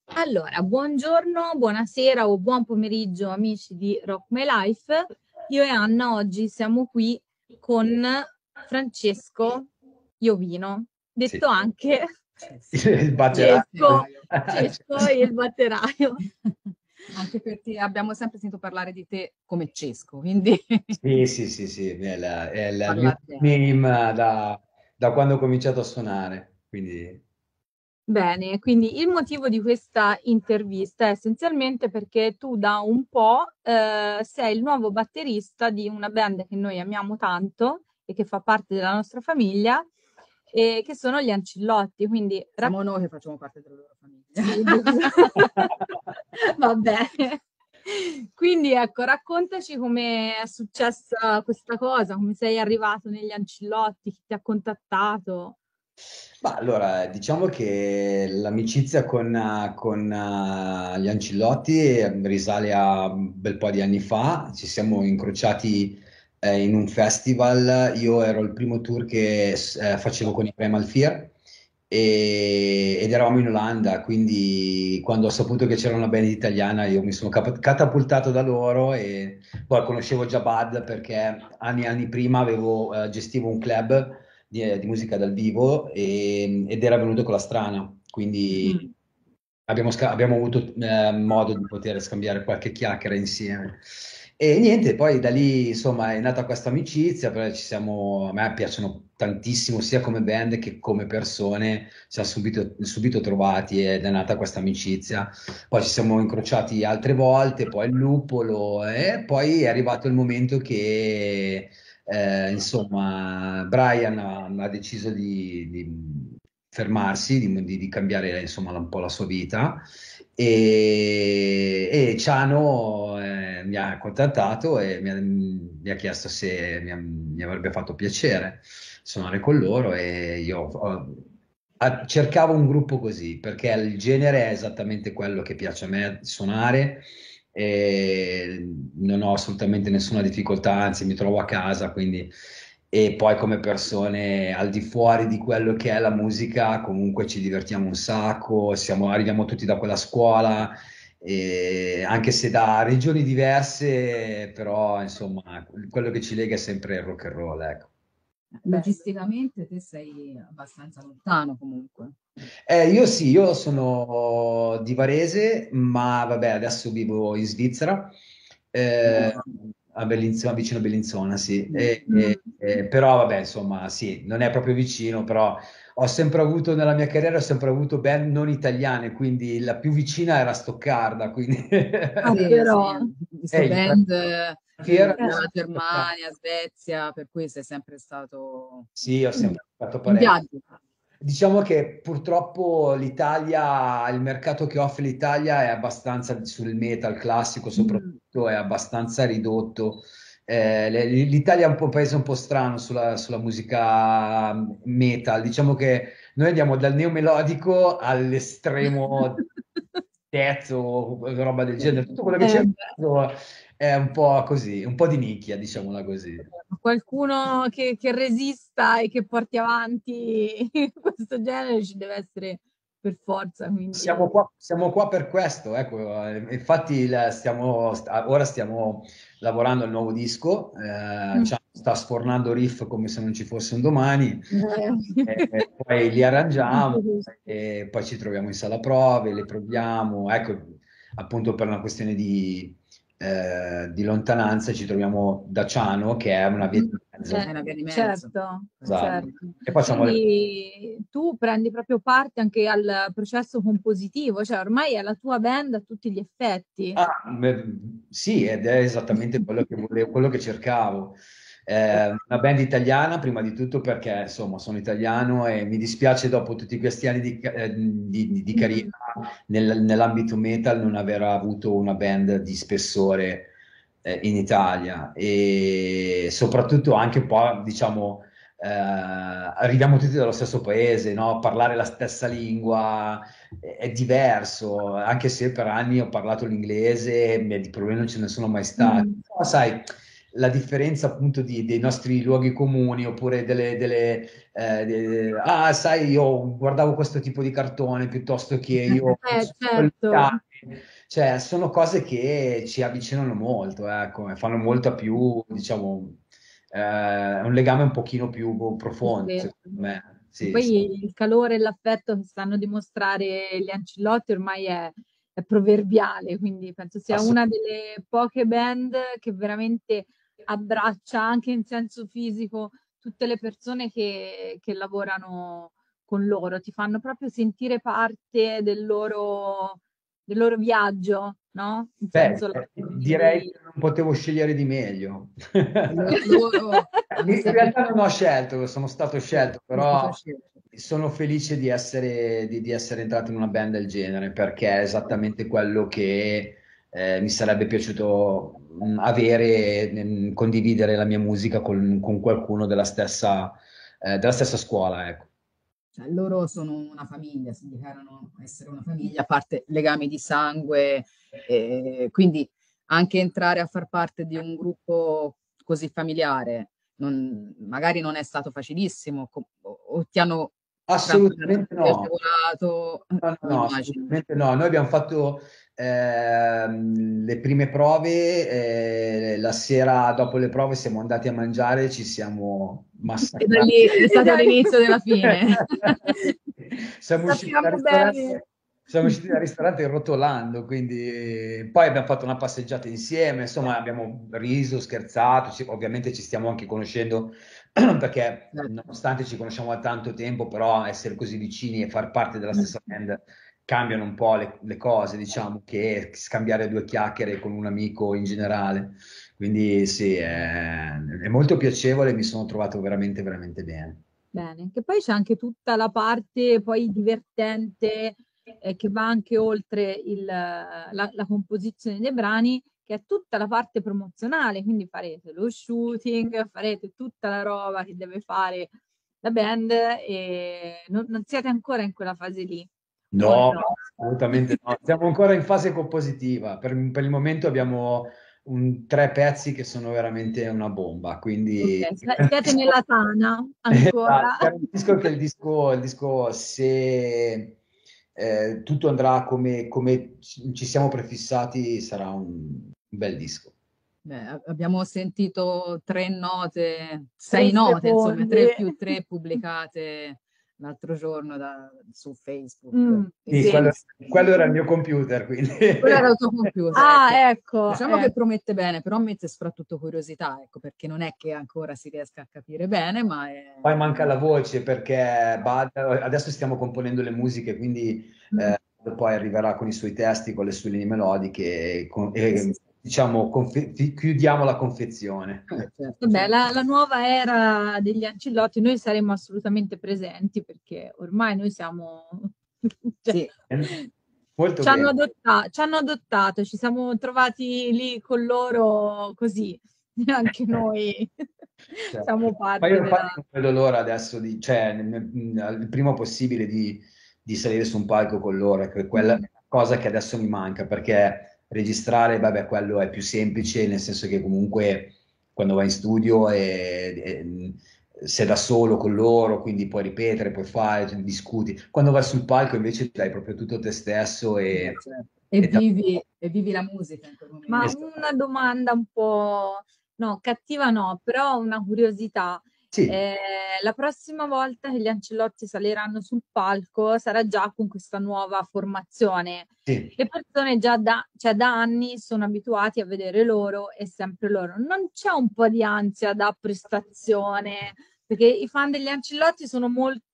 Allora, buongiorno, buonasera o buon pomeriggio amici di Rock My Life. Io e Anna oggi siamo qui con Francesco Iovino, Sì, detto anche il Cesco, batteraio. Cesco il batteraio. Anche perché abbiamo sempre sentito parlare di te come Cesco, quindi Sì, sì, sì, sì, è il mio parla bene. name da quando ho cominciato a suonare, quindi Bene, quindi il motivo di questa intervista è essenzialmente perché tu da un po' sei il nuovo batterista di una band che noi amiamo tanto e che fa parte della nostra famiglia, e che sono gli Ancillotti. Quindi Siamo noi che facciamo parte della loro sì, famiglia. va bene. Quindi ecco, raccontaci come è successa questa cosa, come sei arrivato negli Ancillotti, chi ti ha contattato. Ma allora, diciamo che l'amicizia con gli Ancillotti risale a un bel po' di anni fa. Ci siamo incrociati in un festival. Io ero il primo tour che facevo con i Primal Fear ed eravamo in Olanda, quindi quando ho saputo che c'era una band italiana io mi sono catapultato da loro e poi conoscevo già Bud perché anni e anni prima gestivo un club di musica dal vivo ed era venuto con la strana, quindi Mm. abbiamo avuto modo di poter scambiare qualche chiacchiera insieme. E niente, poi da lì insomma è nata questa amicizia, però a me piacciono tantissimo sia come band che come persone, ci siamo subito trovati ed è nata questa amicizia. Poi ci siamo incrociati altre volte, poi il Lupolo e poi è arrivato il momento che insomma, Brian ha deciso di fermarsi, di cambiare insomma un po' la sua vita e Ciano mi ha contattato e mi ha chiesto se mi avrebbe fatto piacere suonare con loro e cercavo un gruppo così perché il genere è esattamente quello che piace a me suonare e non ho assolutamente nessuna difficoltà, anzi mi trovo a casa, quindi e poi come persone al di fuori di quello che è la musica, comunque ci divertiamo un sacco, arriviamo tutti da quella scuola, anche se da regioni diverse, però insomma quello che ci lega è sempre il rock and roll, ecco. Logisticamente te sei abbastanza lontano comunque. Io sì, io sono di Varese, ma vabbè, adesso vivo in Svizzera, eh, vicino a Bellinzona, sì. Mm. Però vabbè, insomma, sì, non è proprio vicino, però nella mia carriera ho sempre avuto band non italiane, quindi la più vicina era Stoccarda, quindi Ah, Sì, sì, però. ho visto gli band Fiera dalla Stoccarda. Germania, Svezia, per cui sei sempre stato Sì, ho sempre fatto in parecchio. viaggio. Diciamo che purtroppo il mercato che offre l'Italia è abbastanza sul metal classico, Mm. soprattutto è abbastanza ridotto. L'Italia è un paese un po' strano sulla musica metal. Diciamo che noi andiamo dal neomelodico all'estremo death o roba del genere. Tutto quello che c'è in Beh, mezzo è un po' così, un po' di nicchia, diciamola così. qualcuno che resista e che porti avanti questo genere ci deve essere per forza, quindi. Siamo qua per questo, ecco, infatti ora stiamo lavorando al nuovo disco, Mm. sta sfornando riff come se non ci fosse un domani, Eh. poi li arrangiamo e poi ci troviamo in sala prove, le proviamo, ecco, appunto per una questione di lontananza ci troviamo da Ciano, che è una via di È mezzo, una via di mezzo. Certo, esatto, certo. e facciamo le. Quindi tu prendi proprio parte anche al processo compositivo, cioè ormai è la tua band a tutti gli effetti. Sì, ed è esattamente quello che volevo, quello che cercavo. Una band italiana, prima di tutto perché insomma sono italiano e mi dispiace dopo tutti questi anni di carriera Mm. nell'ambito metal non aver avuto una band di spessore in Italia e soprattutto anche un po', diciamo, arriviamo tutti dallo stesso paese, no? Parlare la stessa lingua è diverso, anche se per anni ho parlato l'inglese e di problemi non ce ne sono mai stati. Mm. Però, sai, la differenza appunto dei nostri luoghi comuni, oppure sai, io guardavo questo tipo di cartone piuttosto che io... certo. Cioè, sono cose che ci avvicinano molto, ecco, e fanno molto più, diciamo, un legame un pochino più profondo, Stretto. secondo me. E Sì, sì. poi il calore e l'affetto che stanno a dimostrare gli Ancellotti ormai è proverbiale, quindi penso sia una delle poche band che veramente abbraccia anche in senso fisico tutte le persone che lavorano con loro, ti fanno proprio sentire parte del loro viaggio, no? In Beh, senso lato direi di... che non potevo scegliere di meglio. Loro hanno In sempre realtà non ho scelto, sono stato scelto, è stato però scelto. sono felice di essere entrato in una band del genere, perché è esattamente quello che mi sarebbe piaciuto avere, condividere la mia musica con qualcuno della stessa scuola, ecco. Cioè, loro sono una famiglia, si dichiarano essere una famiglia, a parte legami di sangue, quindi anche entrare a far parte di un gruppo così familiare magari non è stato facilissimo, o ti hanno Assolutamente trattenuto, no. agevolato, No, no, lo no, immagino. assolutamente no. Noi abbiamo fatto le prime prove, la sera dopo le prove siamo andati a mangiare, ci siamo E da massacrati. lì è stato l'inizio della fine. Siamo usciti dal Sappiamo bene. ristorante, siamo usciti dal ristorante rotolando, quindi poi abbiamo fatto una passeggiata insieme, insomma abbiamo riso, scherzato, ovviamente ci stiamo anche conoscendo perché nonostante ci conosciamo da tanto tempo, però essere così vicini e far parte della stessa band cambiano un po' le cose, diciamo, che scambiare due chiacchiere con un amico in generale. Quindi sì, è molto piacevole, mi sono trovato veramente, veramente bene. Bene, che poi c'è anche tutta la parte poi divertente che va anche oltre la composizione dei brani, che è tutta la parte promozionale, quindi farete lo shooting, farete tutta la roba che deve fare la band e non siete ancora in quella fase lì, o No, no? assolutamente no. Siamo ancora in fase compositiva. Per il momento abbiamo tre pezzi che sono veramente una bomba, quindi Ok, siete nella tana esatto, ancora. garantisco che il disco, se tutto andrà come ci siamo prefissati, sarà un bel disco. Beh, abbiamo sentito 3 note, 6 note, insomma, Secondi. 3 più 3 pubblicate l'altro giorno su Facebook. Sì, Sì. quello era il mio computer, quindi Quello era il tuo computer, ecco. Ah, ecco, Diciamo che promette bene, però mette soprattutto curiosità, ecco, perché non è che ancora si riesca a capire bene, ma poi manca la voce perché adesso stiamo componendo le musiche, quindi poi arriverà con i suoi testi, con le sue linee melodiche e, diciamo chiudiamo la confezione. certo, Vabbè, certo. la nuova era degli Ancillotti, noi saremo assolutamente presenti perché ormai noi siamo... cioè, Sì, Molto bene. ci hanno adottato, ci siamo trovati lì con loro così, anche noi Cioè, siamo ma io parte infatti della... non vedo l'ora adesso cioè, il prima possibile di salire su un palco con loro, che quella è una cosa che adesso mi manca, perché registrare, vabbè, quello è più semplice, nel senso che comunque quando vai in studio sei da solo con loro, quindi puoi ripetere, puoi fare, cioè, discuti. Quando vai sul palco invece dai proprio tutto te stesso certo. e E vivi la musica in quel Ma momento. esatto. una domanda un po', no, cattiva no, però una curiosità. Sì, La prossima volta che gli Ancellotti saliranno sul palco sarà già con questa nuova formazione. sì. Le persone già cioè da anni sono abituati a vedere loro e sempre loro. Non c'è un po' di ansia da prestazione, perché i fan degli Ancellotti sono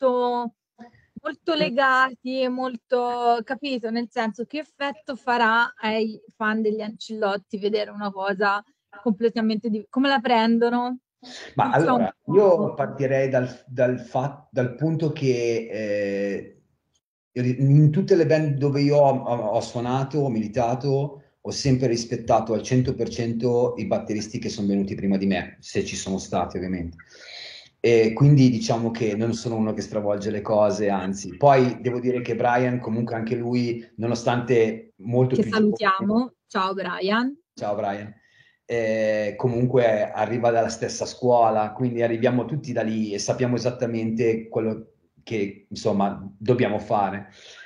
molto legati e molto capito, nel senso che effetto farà ai fan degli Ancillotti vedere una cosa completamente diversa? Come la prendono? Ma Non so un allora, io po'. partirei dal punto che in tutte le band dove io ho suonato, ho militato, ho sempre rispettato al 100% i batteristi che sono venuti prima di me, se ci sono stati ovviamente. E quindi diciamo che non sono uno che stravolge le cose, anzi. Poi devo dire che Brian, comunque anche lui, nonostante molto Che più giovane, salutiamo. Ciao Brian. ciao Brian. comunque arriva dalla stessa scuola, quindi arriviamo tutti da lì e sappiamo esattamente quello che insomma dobbiamo fare.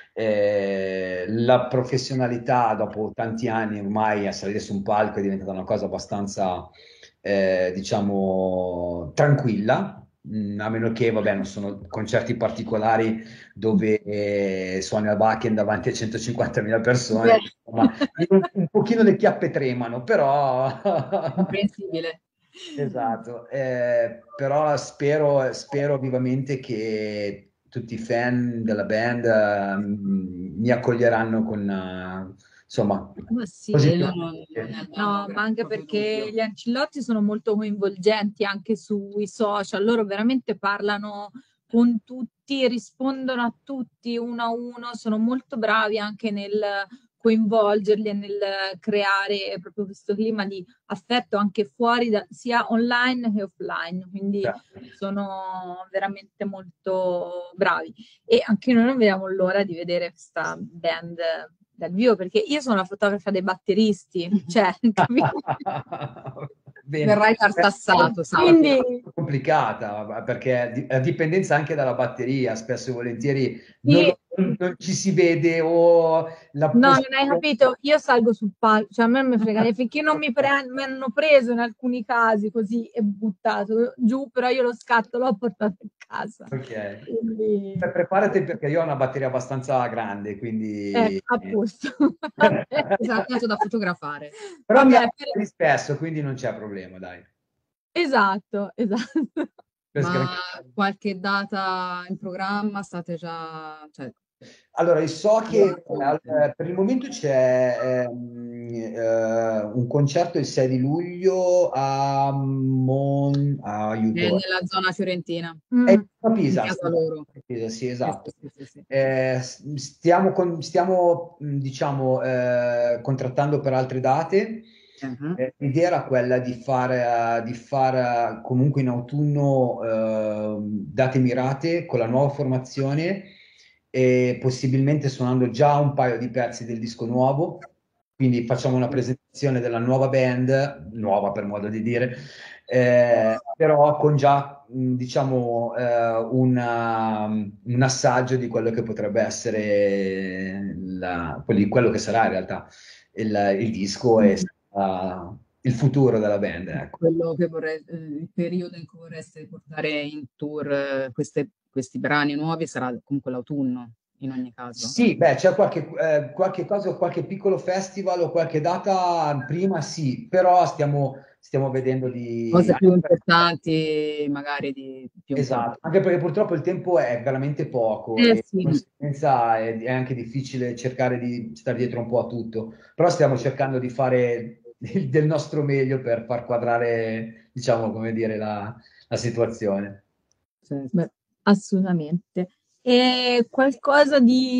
La professionalità dopo tanti anni ormai a salire su un palco è diventata una cosa abbastanza, diciamo, tranquilla, a meno che, vabbè, non sono concerti particolari dove suoni al Wacken davanti a 150.000 persone, Beh, insomma, un pochino le chiappe tremano, però... comprensibile. Esatto, però spero vivamente che tutti i fan della band mi accoglieranno con, insomma, Ma sì, quello non è positivamente. No, ma anche proprio perché dubbio. gli Ancillotti sono molto coinvolgenti anche sui social, loro veramente parlano con tutti, rispondono a tutti uno a uno, sono molto bravi anche nel coinvolgerli e nel creare proprio questo clima di affetto anche fuori, sia online che offline, quindi sono veramente molto bravi. E anche noi non vediamo l'ora di vedere questa band dal vivo, perché io sono la fotografa dei batteristi, cioè, capito? Bene. Verrai tartassato, sappi. Quindi, È complicata perché a dipendenza anche dalla batteria, spesso e volentieri sì, non ci si vede o la no, non hai posizione. capito, io salgo sul palco, cioè a me non mi frega, finché non mi hanno preso in alcuni casi così e buttato giù, però io lo scatto l'ho portato a casa. Ok. Quindi, Preparati perché io ho una batteria abbastanza grande, quindi... a posto. Vabbè, Esatto, da fotografare. Però mi vabbè, appare di spesso, quindi non c'è problema, dai. esatto, esatto. Per Ma sgranare. qualche data in programma state già, cioè, Allora, so che conte? per il momento c'è un concerto il 6 di luglio È aiuto, nella zona fiorentina, è Mm. a in Pisa, casa loro. Pisa, sì, Sì, esatto. sì, sì, sì. Stiamo, diciamo, contrattando per altre date. Mhm. L'idea era quella di far comunque in autunno date mirate con la nuova formazione e possibilmente suonando già un paio di pezzi del disco nuovo. Quindi facciamo una presentazione della nuova band, nuova per modo di dire, però con già, diciamo, un assaggio di quello che potrebbe essere quello che sarà in realtà il disco e il futuro della band, ecco. Quello che vorrei, il periodo in cui vorreste portare in tour questi brani nuovi sarà comunque l'autunno, in ogni caso. Sì, beh, c'è qualche cosa, qualche piccolo festival o qualche data prima, sì, però stiamo vedendo di... Cose più importanti, magari di più Esatto, importanti. anche perché purtroppo il tempo è veramente poco e di Sì. conseguenza è anche difficile cercare di stare dietro un po' a tutto, però stiamo cercando di fare del nostro meglio per far quadrare, diciamo, come dire, la situazione. Sì, sì. Beh, assolutamente. E qualcosa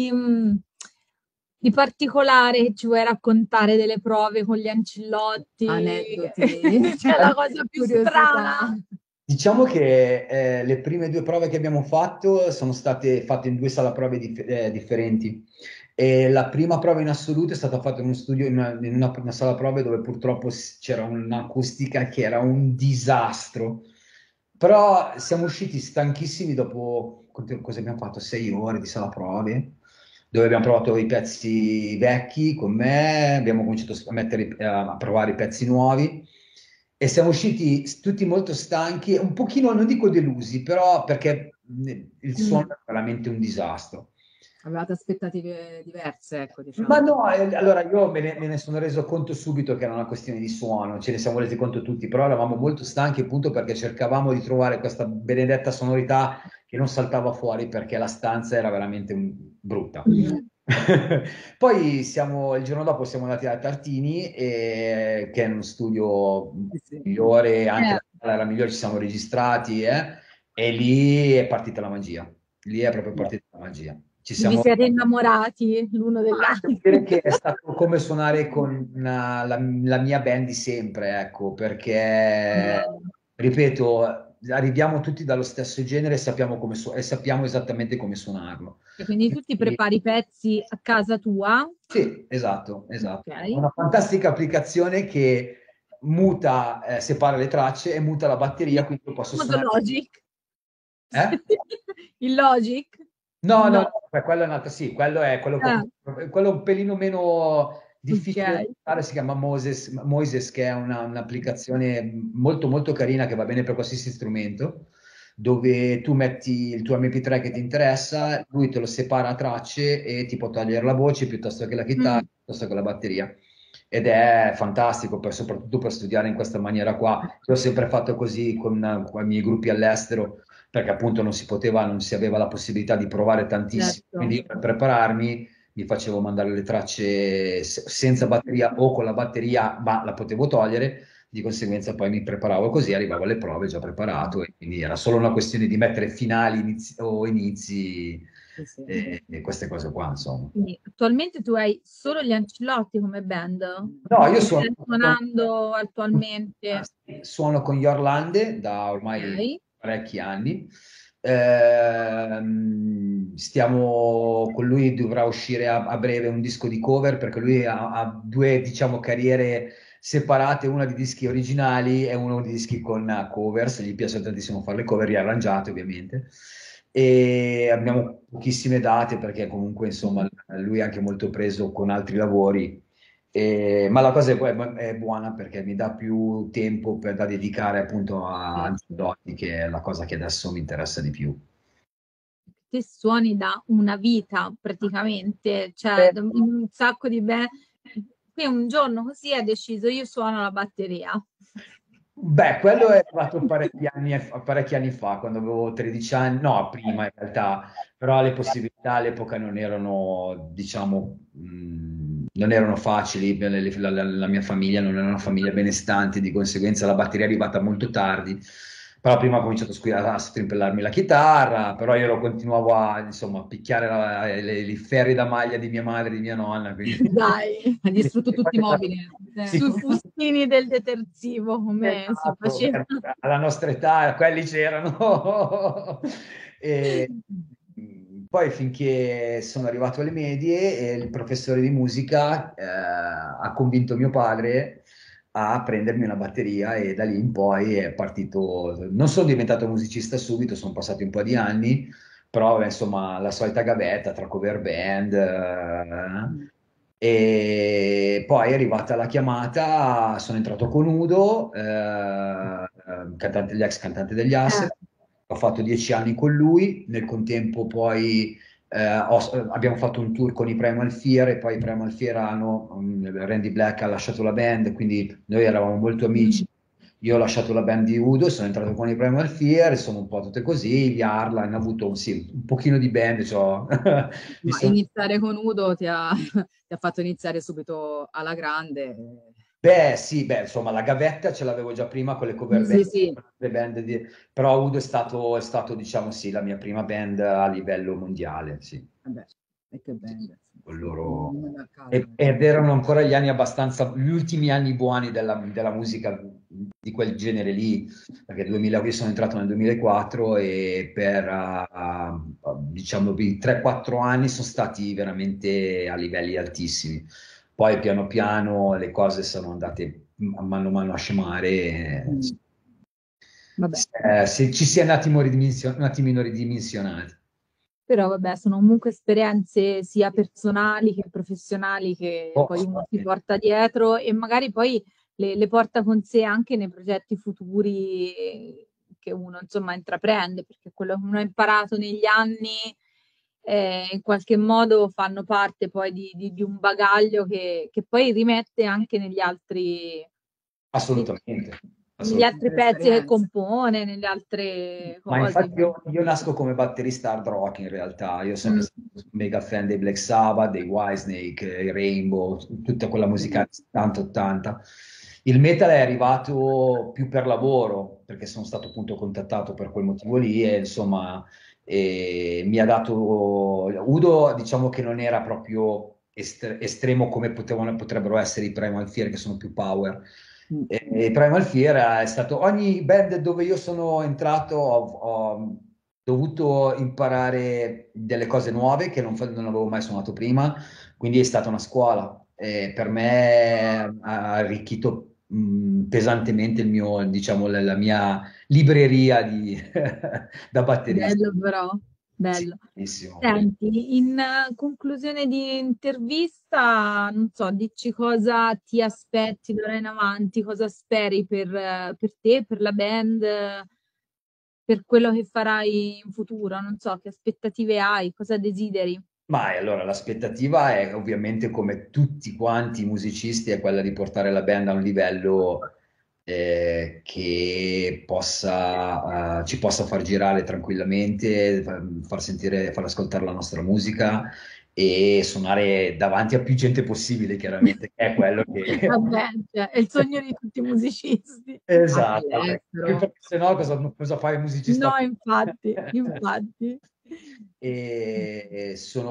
di particolare che ci vuoi raccontare delle prove con gli Ancellotti? Aneddoti, C'è la cosa più curiosità. strana. Diciamo che le prime due prove che abbiamo fatto sono state fatte in due sala prove differenti. E la prima prova in assoluto è stata fatta in uno studio, in una sala prove dove purtroppo c'era un'acustica che era un disastro. Però siamo usciti stanchissimi dopo, cosa abbiamo fatto? 6 ore di sala prove, dove abbiamo provato i pezzi vecchi con me, abbiamo cominciato a provare i pezzi nuovi e siamo usciti tutti molto stanchi, un pochino, non dico delusi, però perché il suono è veramente un disastro. Avevate aspettative diverse, ecco, Ma diciamo. no, allora io me ne sono reso conto subito che era una questione di suono, ce ne siamo resi conto tutti, però eravamo molto stanchi appunto perché cercavamo di trovare questa benedetta sonorità che non saltava fuori perché la stanza era veramente brutta. Poi il giorno dopo siamo andati a Tartini, che è uno studio Sì, sì. migliore, anche Eh, la sala era migliore, ci siamo registrati, e lì è partita la magia. Lì è proprio partita la magia. Ci vi siamo... siete innamorati l'uno Devo dell'altro. dire che è stato come suonare con la mia band di sempre, ecco, perché, Bello. ripeto, arriviamo tutti dallo stesso genere e sappiamo esattamente come suonarlo. E quindi tu ti Quindi, prepari i pezzi a casa tua. sì, esatto, esatto. È Ok. una fantastica applicazione che muta, separa le tracce e muta la batteria, quindi io posso Modo suonare. Logic. Eh? Il Logic? No, no, No. no, quello è un altro, sì, quello è quello, Ah, quello un pelino meno difficile da ok. usare, si chiama Moises, che è un'applicazione molto molto carina che va bene per qualsiasi strumento, dove tu metti il tuo MP3 che ti interessa, lui te lo separa a tracce e ti può togliere la voce piuttosto che la chitarra, Mm, piuttosto che la batteria. Ed è fantastico, soprattutto per studiare in questa maniera qua. Io ho sempre fatto così con i miei gruppi all'estero perché appunto non si aveva la possibilità di provare tantissimo. certo. Quindi io per prepararmi mi facevo mandare le tracce senza batteria o con la batteria, ma la potevo togliere, di conseguenza poi mi preparavo così, arrivavo alle prove già preparato e quindi era solo una questione di mettere finali o inizi Sì, sì. e queste cose qua, insomma. Quindi attualmente tu hai solo gli Ancellotti come band? No, io Chi stai suonando attualmente? suono con Yorlande da ormai Ok. parecchi anni. Con lui dovrà uscire a breve un disco di cover perché lui ha due, diciamo, carriere separate, una di dischi originali e uno di dischi con covers. Gli piace tantissimo fare le cover, riarrangiate ovviamente. E abbiamo pochissime date perché comunque insomma lui è anche molto preso con altri lavori. Ma la cosa è buona perché mi dà più tempo da dedicare appunto a Certo. Ancelotti, che è la cosa che adesso mi interessa di più. Te suoni da una vita praticamente, cioè Eh, da un sacco di band. Qui un giorno così hai deciso io suono la batteria. Beh, quello è arrivato parecchi anni fa, quando avevo 13 anni, no, prima in realtà, però le possibilità all'epoca non erano, diciamo, non erano facili. La mia famiglia non era una famiglia benestante, di conseguenza la batteria è arrivata molto tardi. Però prima ho cominciato a strimpellarmi la chitarra, però io continuavo a, insomma, picchiare i ferri da maglia di mia madre e di mia nonna. Quindi. Dai, hai distrutto tutti i mobili. Sì, Sui fustini del detersivo, come si esatto, faceva. alla nostra età quelli c'erano. E, poi finché sono arrivato alle medie, il professore di musica ha convinto mio padre a prendermi una batteria e da lì in poi è partito. Non sono diventato musicista subito, sono passati un po' di anni, però insomma la solita gavetta tra cover band. E poi è arrivata la chiamata, sono entrato con Udo, gli ex cantante degli Eh, Asset, ho fatto 10 anni con lui, nel contempo poi abbiamo fatto un tour con i Primal Fear e poi i Primal Fear Randy Black ha lasciato la band, quindi noi eravamo molto amici. Io ho lasciato la band di Udo, sono entrato con i Primal Fear, sono un po' tutte così, gli Arla hanno avuto sì, un pochino di band, mi Ma sono. iniziare con Udo ti ha fatto iniziare subito alla grande. Beh, sì, beh, insomma, la gavetta ce l'avevo già prima con le cover Sì, band, sì. però Udo è stato, diciamo, sì, la mia prima band a livello mondiale, sì. Vabbè, e che band. Con Un loro. nome a caso. Ed erano ancora gli anni abbastanza, gli ultimi anni buoni della musica di quel genere lì, perché io sono entrato nel 2004 e per, diciamo, i 3-4 anni sono stati veramente a livelli altissimi. Poi piano piano le cose sono andate mano a mano a scemare. Mm. Vabbè, Ci si è un attimino ridimensionati. però vabbè, sono comunque esperienze sia personali che professionali che Oh, poi uno si assolutamente. porta dietro e magari poi le porta con sé anche nei progetti futuri che uno insomma intraprende, perché quello che uno ha imparato negli anni in qualche modo fanno parte poi di un bagaglio che poi rimette anche Assolutamente. negli altri altre pezzi che esperienze. compone, nelle altre Ma cose. infatti io nasco come batterista hard rock in realtà, io sono sempre Mm. stato un mega fan dei Black Sabbath, dei Whitesnake, i Rainbow, tutta quella musica 70-80. Il metal è arrivato più per lavoro, perché sono stato appunto contattato per quel motivo lì e insomma mi ha dato. Udo diciamo che non era proprio estremo come potrebbero essere i Primal Fear che sono più power. Mm. E Primal Fear è stato ogni band dove io sono entrato ho dovuto imparare delle cose nuove che non avevo mai suonato prima, quindi è stata una scuola. E per me ha arricchito pesantemente il mio, diciamo, la mia libreria da batterista. Bello però, Sì, bello. benissimo. Senti, in conclusione di intervista, non so, dici cosa ti aspetti d'ora in avanti, cosa speri per te, per la band, per quello che farai in futuro, non so, che aspettative hai, cosa desideri. Ma allora l'aspettativa è ovviamente come tutti quanti i musicisti è quella di portare la band a un livello che possa, ci possa far girare tranquillamente, far sentire, far ascoltare la nostra musica e suonare davanti a più gente possibile, chiaramente, che è quello che... Vabbè, cioè, è il sogno di tutti i musicisti. Anche Esatto, all'estero. perché se no cosa fai un musicista? No, infatti, infatti. E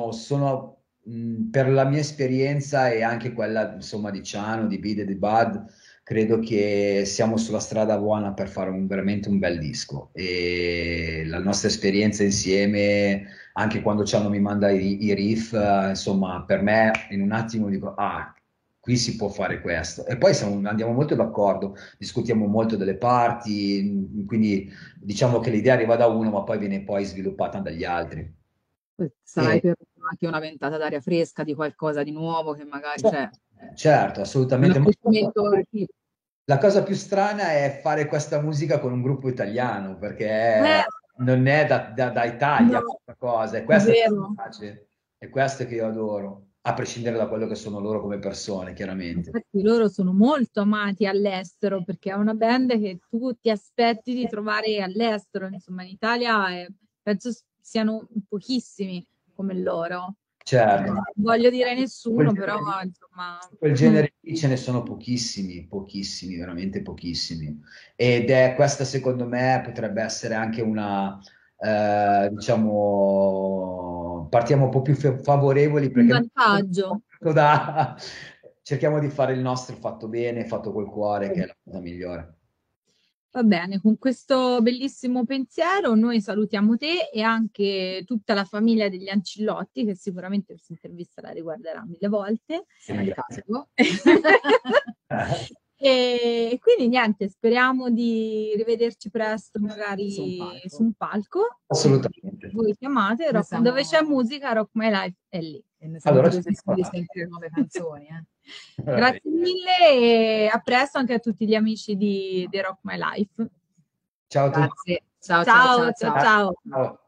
per la mia esperienza e anche quella insomma di Ciano, di Bid e di Bud, credo che siamo sulla strada buona per fare veramente un bel disco e la nostra esperienza insieme, anche quando Ciano mi manda i riff, insomma per me in un attimo dico ah, qui si può fare questo e poi andiamo molto d'accordo, discutiamo molto delle parti, quindi diciamo che l'idea arriva da uno, ma poi viene poi sviluppata dagli altri. Sarai E, per anche una ventata d'aria fresca, di qualcosa di nuovo che magari c'è. certo, Un assolutamente. Ma approfondimento sì. la cosa più strana è fare questa musica con un gruppo italiano, perché Eh, non è da Italia no, questa cosa, è questa che mi vero. piace, è questo che io adoro, a prescindere da quello che sono loro come persone, chiaramente. Infatti loro sono molto amati all'estero perché è una band che tu ti aspetti di trovare all'estero, insomma in Italia penso siano pochissimi come loro. Certo. Non voglio dire Quel nessuno, però genere insomma... quel mm. genere lì ce ne sono pochissimi, pochissimi, veramente pochissimi. Ed è questa, secondo me, potrebbe essere anche una, diciamo, partiamo un po' più favorevoli Un perché noi vantaggio. cerchiamo di fare il nostro fatto bene, fatto col cuore, che è la cosa migliore. Va bene, con questo bellissimo pensiero noi salutiamo te e anche tutta la famiglia degli Ancillotti, che sicuramente questa intervista la riguarderà mille volte. Grazie. E quindi niente, speriamo di rivederci presto, magari su un palco. Assolutamente. Voi chiamate, Noi siamo... dove c'è musica, Rock My Life è lì. E ne siamo Allora ci curiosissimi di sentire nuove canzoni. Grazie mille e a presto anche a tutti gli amici di Rock My Life. ciao a tutti. Grazie. Ciao, ciao, Ciao, ciao, ciao, ciao. ciao. Ciao.